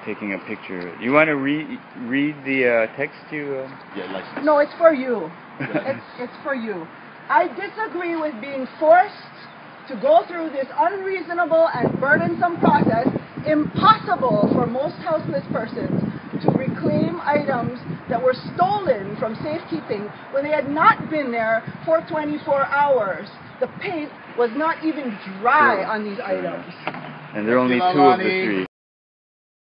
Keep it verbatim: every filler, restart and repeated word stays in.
taking a picture. You want to read read the uh, text you? Uh... Yeah, license. No, it's for you. it's, it's for you. I disagree with being forced to go through this unreasonable and burdensome process, impossible for most houseless persons, to reclaim items that were stolen from safekeeping when they had not been there for twenty-four hours. The paint was not even dry Sure. on these Sure. items. And there are only two of the three.